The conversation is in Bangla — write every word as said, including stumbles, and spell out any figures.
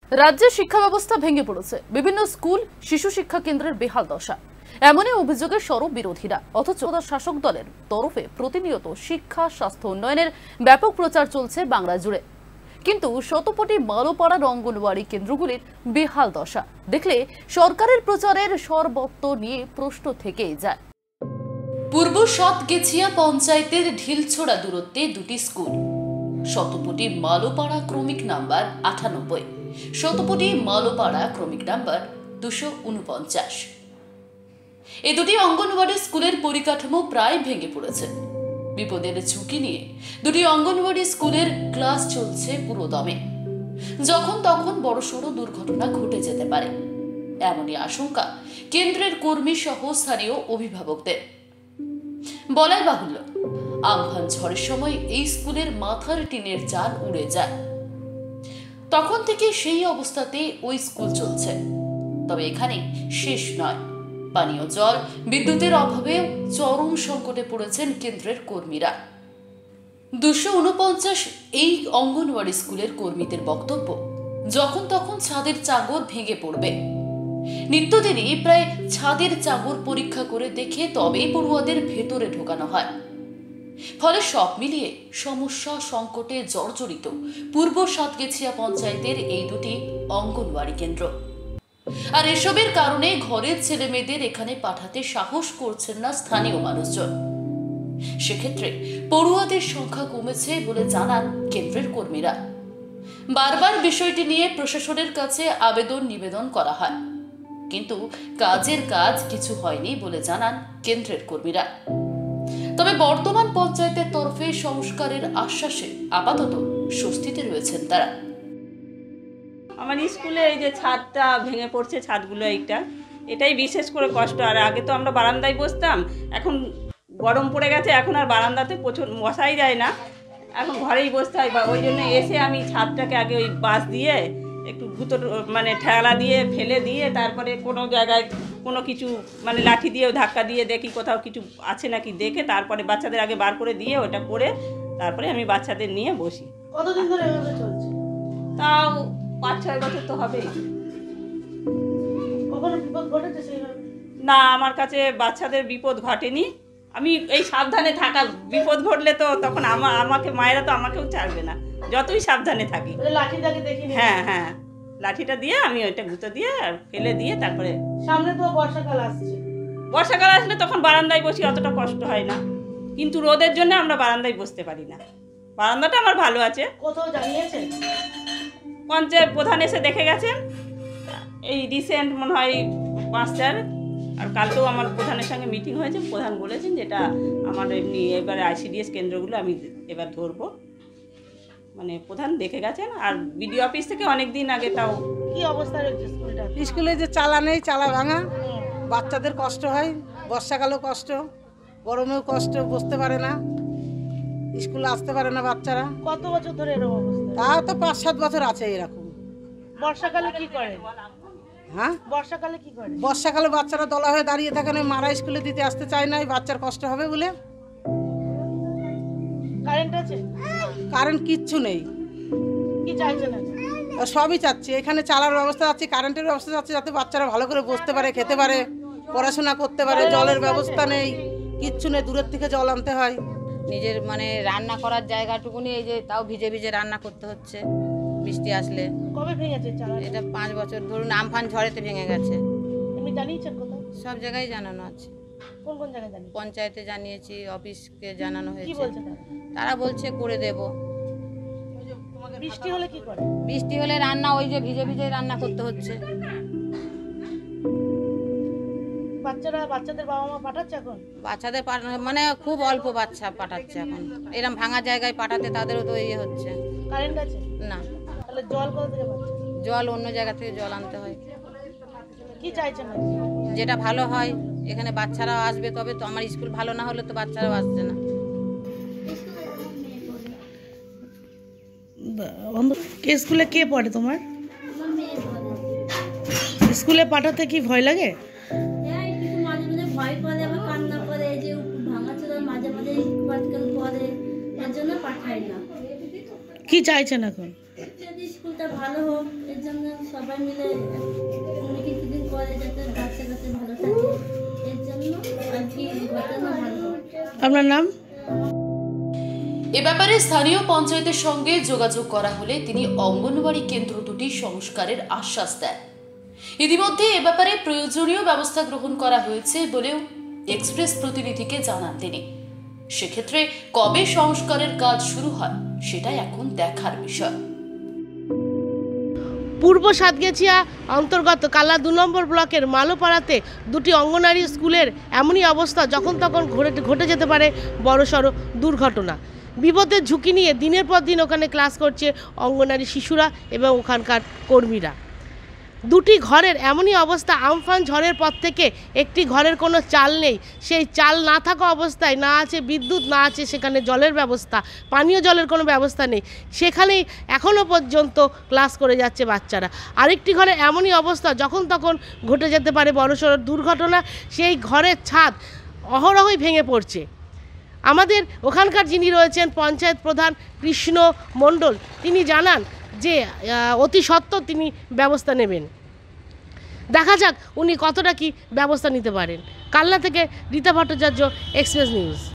রাজ্যের শিক্ষা ব্যবস্থা ভেঙে পড়েছে, বিভিন্ন স্কুল শিশু শিক্ষা কেন্দ্রের বেহাল দশা। এমনই অভিযোগে সরব বিরোধীরা, অথচ শাসক দলের তরফে প্রতিনিয়ত শিক্ষা স্বাস্থ্য উন্নয়নের ব্যাপক প্রচার চলছে বাংলা জুড়ে। কিন্তু শতপটি মালোপাড়ার অঙ্গনওয়াড়ি কেন্দ্রগুলির বেহাল দশা দেখলে সরকারের প্রচারের সর্বত্র নিয়ে প্রশ্ন থেকেই যায়। পূর্ব সাতগেছিয়া পঞ্চায়েতের ঢিলছোড়া দূরত্বে দুটি স্কুল, শতপটি মালোপাড়া ক্রমিক নাম্বার আটানব্বই, শতপটি মালোপাড়া ক্রমিক নাম্বার দুশো উনপঞ্চাশ। এই দুটি অঙ্গনওয়াড়ি স্কুলের পরিকাঠামো প্রায় ভেঙে পড়েছে। বিপদের ঝুঁকি নিয়ে দুটি অঙ্গনওয়াড়ি স্কুলের ক্লাস চলছে পুরো দমে। যখন তখন বড়সড় দুর্ঘটনা ঘটে যেতে পারে, এমনই আশঙ্কা কেন্দ্রের কর্মী সহ স্থানীয় অভিভাবকদের। বলাই বাহুল্য, আমফান ঝড়ের সময় এই স্কুলের মাথার টিনের চাল উড়ে যায়। তখন থেকে সেই অবস্থাতে ওই স্কুল চলছে। তবে এখানে শেষ নয়, পানীয় জল বিদ্যুতের অভাবে চরম সংকটে পড়েছেন কেন্দ্রের কর্মীরা। দুশো উনপঞ্চাশ এই অঙ্গনওয়াড়ি স্কুলের কর্মীদের বক্তব্য, যখন তখন ছাদের চাদর ভেঙে পড়বে। নিত্যদিনই প্রায় ছাদের চাদর পরীক্ষা করে দেখে তবেই পড়ুয়াদের ভেতরে ঢোকানো হয়। ফলে সব মিলিয়ে সমস্যা সংকটে জর্জরিত পূর্ব সাতগেছিয়া পঞ্চায়েতের এই দুটি অঙ্গনওয়াড়ি কেন্দ্র। আর এসবের কারণে ঘরের ছেলে মেয়েদের এখানে পাঠাতে সাহস করছেন না স্থানীয় মানুষজন। সেক্ষেত্রে পড়ুয়াদের সংখ্যা কমেছে বলে জানান কেন্দ্রের কর্মীরা। বারবার বিষয়টি নিয়ে প্রশাসনের কাছে আবেদন নিবেদন করা হয়, কিন্তু কাজের কাজ কিছু হয়নি বলে জানান কেন্দ্রের কর্মীরা। তবে বর্তমান পঞ্চায়েতের তরফে সংস্কারের আশ্বাসে আপাতত স্বস্তিতে রয়েছেন তারা। আমার স্কুলে এই যে ছাদটা ভেঙে পড়ছে, ছাদগুলো এইটা এটাই বিশেষ করে কষ্ট। আর আগে তো আমরা বারান্দায় বসতাম, এখন গরম পড়ে গেছে, এখন আর বারান্দাতে প্রচুর বসাই যায় না, এখন ঘরেই বসতে হয়। বা ওই জন্য এসে আমি ছাদটাকে আগে ওই বাঁশ দিয়ে একটু ভুতর মানে ঠেলা দিয়ে ফেলে দিয়ে তারপরে কোনো জায়গায় কোনো কিছু মানে লাঠি দিয়ে ধাক্কা দিয়ে দেখি কোথাও কিছু আছে নাকি দেখে তারপরে বাচ্চাদের আগে বার করে দিয়ে ওটা করে তারপরে আমি বাচ্চাদের নিয়ে বসি। কতদিন ধরে এভাবে চলছে? তাও পাঁচ ছয় বছর তো হবেই। কখনো বিপদ ঘটেছে সেইভাবে? না, আমার কাছে বাচ্চাদের বিপদ ঘটেনি। আমি এই সাবধানে থাকা, বিপদ ঘটলে তো তখন আমা আমাকে মায়েরা তো আমাকেও ছাড়বে না, যতই সাবধানে থাকি। লাঠিটাকে দেখিনি? হ্যাঁ হ্যাঁ, লাঠিটা দিয়ে আমি ওইটা গুঁতো দিয়ে আর ফেলে দিয়ে তারপরে। সামনে তো বর্ষাকাল আসছে, বর্ষাকাল আসলে তখন বারান্দায় বসি, অতটা কষ্ট হয় না। কিন্তু রোদের জন্য আমরা বারান্দায় বসতে পারি না। বারান্দাটা আমার ভালো আছে। কোথাও জানিয়েছেন? পঞ্চায়েত প্রধান এসে দেখে গেছেন এই রিসেন্ট মনে হয় পাঁচটার। আর কালকেও আমার প্রধানের সঙ্গে মিটিং হয়েছে, প্রধান বলেছেন যেটা আমার এমনি এবারে আইসিডিএস কেন্দ্রগুলো আমি এবার ধরবো, মানে প্রধান দেখে গেছেন। আর বিডিও অফিস থেকে অনেক দিন আগে। তাও কি অবস্থা রয়েছে স্কুলটা? স্কুলে যে চালা নেই, চালা ভাঙা, বাচ্চাদের কষ্ট হয়, বর্ষাকালেও কষ্ট, গরমেও কষ্ট, বসতে পারে না, স্কুলে আসতে পারে না বাচ্চারা। কত বছর ধরে এরকম অবস্থা? তাও তো পাঁচ সাত বছর আছে এরকম। বর্ষাকালে কি করে? হ্যাঁ, বর্ষাকালে কি করে? বর্ষাকালে বাচ্চারা দলা হয়ে দাঁড়িয়ে থাকে, না মারা স্কুলে দিতে আসতে চায় না, বাচ্চার কষ্ট হবে বলে। কারেন্ট আছে? কারেন্ট কিচ্ছু নেই। কি চাইছেন? সবই চাচ্ছি, এখানে চালার ব্যবস্থা আছে, কারেন্টের ব্যবস্থা আছে, যাতে বাচ্চারা ভালো করে বসতে পারে, খেতে পারে, পড়াশোনা করতে পারে। জলের ব্যবস্থা নেই, কিচ্ছু নেই, দূরের থেকে জল আনতে হয়। নিজের মানে রান্না করার জায়গাটুকুনি এই যে তাও ভিজে ভিজে রান্না করতে হচ্ছে বৃষ্টি আসলে। কবে ভেঙেছে চালা? এটা পাঁচ বছর ধরুন, আমফান ঝড়েতে ভেঙে গেছে। আপনি জানিয়েছেন কোথাও? সব জায়গায় জানানো আছে। কোন কোন জায়গায় জানেন? পঞ্চায়েতে জানিয়েছি, অফিসকে জানানো কি হয়েছে। বলছে তারা? তারা বলছে করে দেব। বৃষ্টি হলে কি করে? বৃষ্টি হলে রান্না ওই যে ভিজে ভিজে রান্না করতে হচ্ছে। বাচ্চারা বাচ্চাদের বাবা মা পাঠাচ্ছে এখন? বাচ্চাদের মানে খুব অল্প বাচ্চা পাঠাচ্ছে এখন, এরকম ভাঙা জায়গায় পাঠাতে তাদেরও তো ইয়ে হচ্ছে। কারেন্ট আছে না। তাহলে জল কোথা থেকে পাচ্ছে? জল অন্য জায়গা থেকে জল আনতে হয়। কি চাইছেন? যেটা ভালো হয়, এখানে বাচ্চারাও আসবে, তবে তো আমার স্কুল ভালো না হলে তো বাচ্চারাও আসছে না। স্কুলে কে পড়ে তোমার? স্কুলে পাঠাতে কি ভয় লাগে? মাঝে মাঝে ভয় করে, আবার কান্না করে, যে ভাঙাচোরা মাঝে মাঝে পাটকেল করে, এর জন্য পাঠাই না। কি চাইছেন এখন? যদি স্কুলটা ভালো হোক, এর জন্য সবাই মিলে কোনো কিছুদিন করে যাতে বাচ্চা কাছে ভালো থাকে এর জন্য আর কি ঘটানো ভালো। আপনার নাম? এ ব্যাপারে স্থানীয় পঞ্চায়েতের সঙ্গে যোগাযোগ করা হলে তিনি অঙ্গনওয়াড়ি কেন্দ্র দুটি সংস্কারের আশ্বাস দেন। ইতিমধ্যে এ ব্যাপারে প্রয়োজনীয় ব্যবস্থা গ্রহণ করা হয়েছে বলেও এক্সপ্রেস প্রতিনিধিকে জানান তিনি। সেক্ষেত্রে কবে সংস্কারের কাজ শুরু হয় সেটাই এখন দেখার বিষয়। পূর্ব সাতগেছিয়া অন্তর্গত কালা দু নম্বর ব্লকের মালোপাড়াতে দুটি অঙ্গনওয়াড়ি স্কুলের এমনই অবস্থা যখন তখন ঘটে ঘটে যেতে পারে বড়সড় দুর্ঘটনা। বিপদের ঝুঁকি নিয়ে দিনের পর দিন ওখানে ক্লাস করছে অঙ্গনওয়াড়ি শিশুরা এবং ওখানকার কর্মীরা। দুটি ঘরের এমনই অবস্থা, আমফান ঝড়ের পর থেকে একটি ঘরের কোনো চাল নেই। সেই চাল না থাকা অবস্থায় না আছে বিদ্যুৎ, না আছে সেখানে জলের ব্যবস্থা, পানীয় জলের কোনো ব্যবস্থা নেই। সেখানেই এখনও পর্যন্ত ক্লাস করে যাচ্ছে বাচ্চারা। আরেকটি ঘরে এমনই অবস্থা যখন তখন ঘটে যেতে পারে বড়সড় দুর্ঘটনা। সেই ঘরের ছাদ অহরহই ভেঙে পড়ছে। আমাদের ওখানকার যিনি রয়েছেন পঞ্চায়েত প্রধান কৃষ্ণ মণ্ডল, তিনি জানান যে অতি সত্বর তিনি ব্যবস্থা নেবেন। দেখা যাক উনি কতটা কি ব্যবস্থা নিতে পারেন। কালনা থেকে রীতা ভট্টাচার্য, এক্সপ্রেস নিউজ।